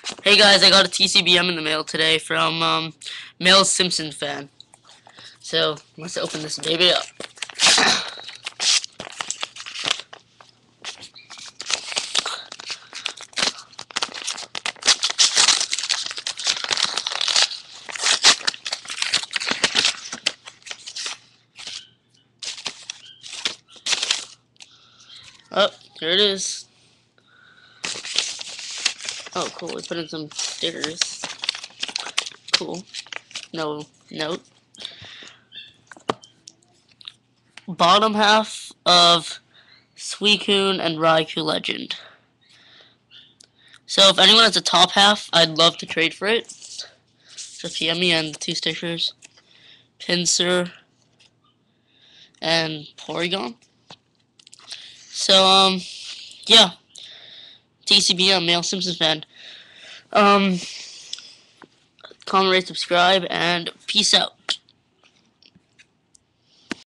Hey guys, I got a TCBM in the mail today from malesimpsonfan. So let's open this baby up. Oh, here it is. Oh, cool. We put in some stickers. Cool. No note. Bottom half of Suicune and Raikou Legend. So if anyone has a top half, I'd love to trade for it. Just PM me and the 2 stickers. Pinsir and Porygon. So, yeah. TCBM, Male Simpsons fan. Comment, rate, subscribe, and peace out.